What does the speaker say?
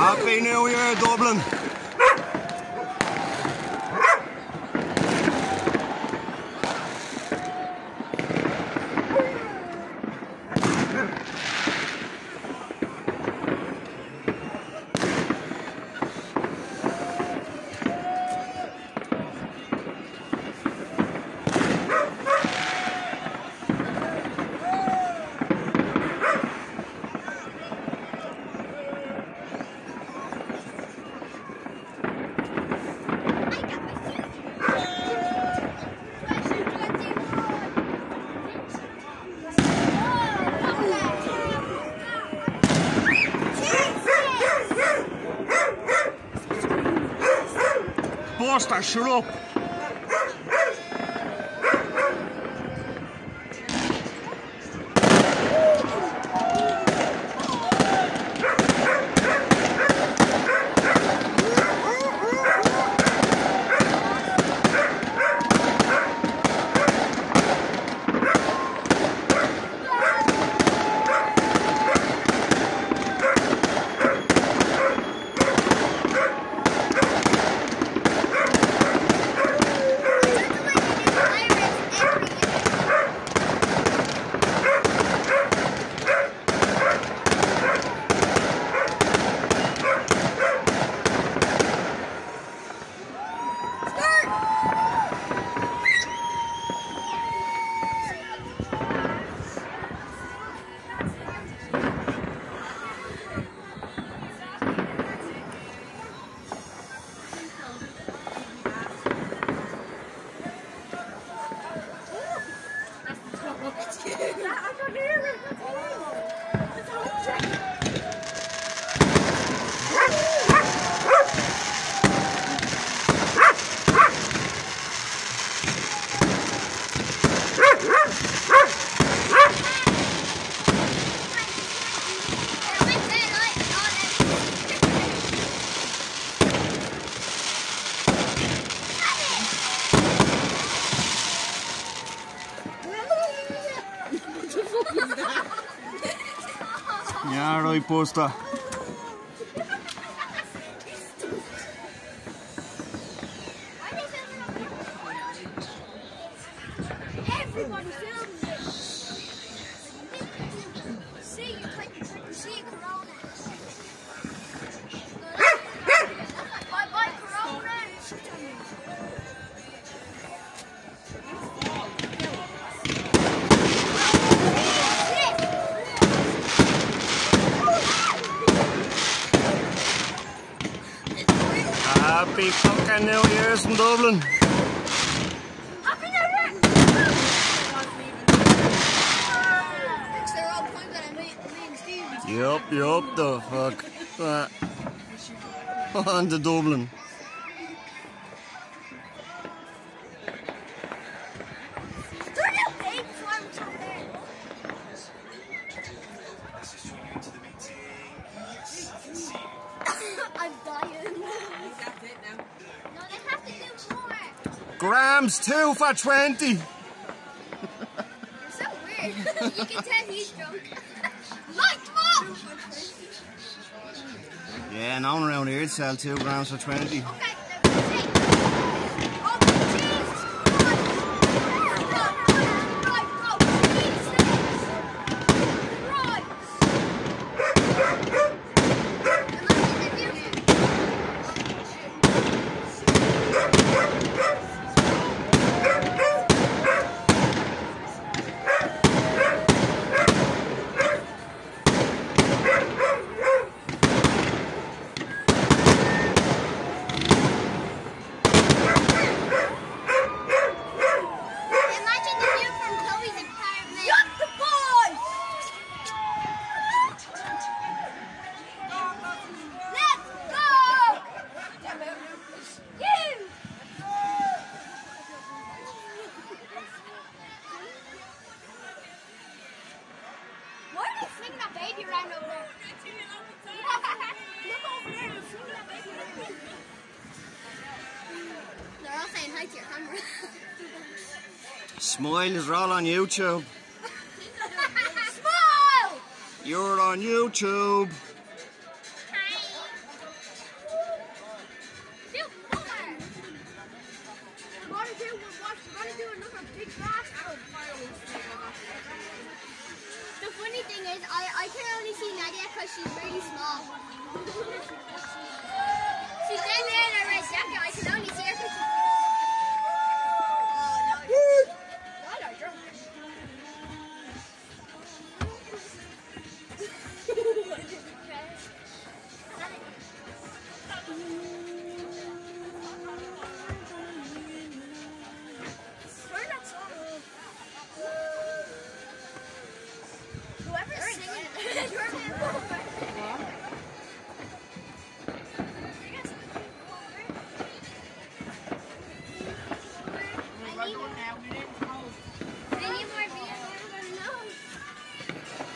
Happy New Year, Dublin! Buster, shut up! Yeah, right, Buster. Everybody film this. See, you click the trick, see Corona. Bye bye, Corona. Happy fucking New Year's in Dublin! Happy New Year! They're all pointing at me and Steve. Yup, the fuck. On to Dublin. They're not paid for them from there. I'm dying. That's it now. No, they have to do more. Grams 2 for 20! You're so weird. You can tell he's drunk. Light them up! Yeah, no one around here would sell 2 grams for 20. Okay, oh, Jesus around over there. Look over there, you're swinging that baby around. They're all saying hi to your camera. Smile, are all on YouTube. Smile! You're on YouTube. Hi. because she's really small. She's down there in her red jacket. I can only see her because she's... Oh, no. God, I'm drunk. Turn that song. Whoever's singing, you're I need more beer. I don't know.